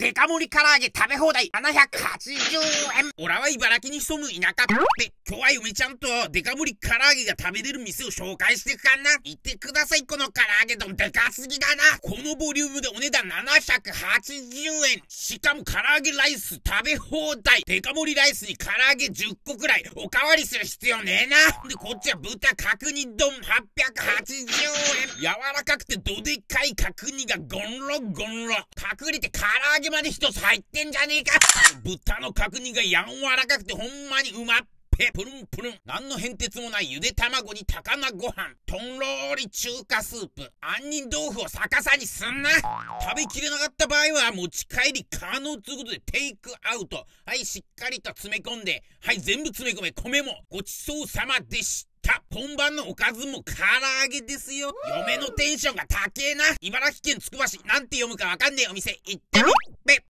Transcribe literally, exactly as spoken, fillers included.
デカ盛り唐揚げ食べ放題ななひゃくはちじゅうえん。オラは茨城に潜む田舎で、今日は嫁ちゃんとデカ盛り唐揚げが食べれる店を紹介していくからな。言ってください、この唐揚げ丼でかすぎだな。このボリュームでお値段ななひゃくはちじゅうえん。しかも唐揚げライス食べ放題。デカ盛りライスに唐揚げじゅっこくらいおかわりする必要ねえな。で、こっちは豚角煮丼はっぴゃくはちじゅうえん。柔らかくてどでかい角煮がゴンロゴンロ。パクリって唐揚げまで一つ入ってんじゃねえか。豚の角煮が柔らかくてほんまにうまっ。プルンプルン。何の変哲もないゆで卵に高菜ご飯、とんろーり中華スープ、杏仁豆腐を逆さにすんな。食べきれなかった場合は持ち帰り可能ということでテイクアウト。はい、しっかりと詰め込んで、はい、全部詰め込め。米もごちそうさまでした。本番のおかずも唐揚げですよ。嫁のテンションが高えな。茨城県つくば市、なんて読むかわかんねえお店行ってみっぺ。